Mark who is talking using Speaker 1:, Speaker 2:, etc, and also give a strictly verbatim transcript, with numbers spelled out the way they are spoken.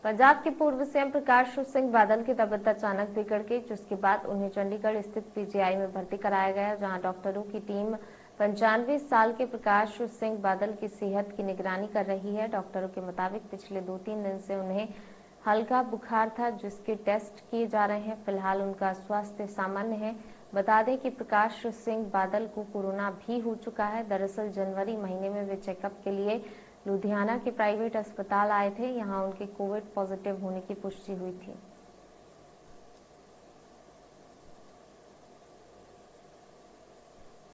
Speaker 1: पंजाब के पूर्व सीएम प्रकाश सिंह बादल की तबीयत अचानक बिगड़ गई, जिसके बाद उन्हें चंडीगढ़ स्थित पीजीआई में भर्ती कराया गया, जहां डॉक्टरों की टीम पंचानवे साल के प्रकाश सिंह बादल की सेहत की निगरानी कर रही है। डॉक्टरों के मुताबिक पिछले दो तीन दिन से उन्हें हल्का बुखार था, जिसके टेस्ट किए जा रहे हैं। फिलहाल उनका स्वास्थ्य सामान्य है। बता दें कि प्रकाश सिंह बादल को कोरोना भी हो चुका है। दरअसल जनवरी महीने में वे चेकअप के लिए लुधियाना के प्राइवेट अस्पताल आए थे। यहां उनके कोविड पॉजिटिव होने की पुष्टि हुई थी।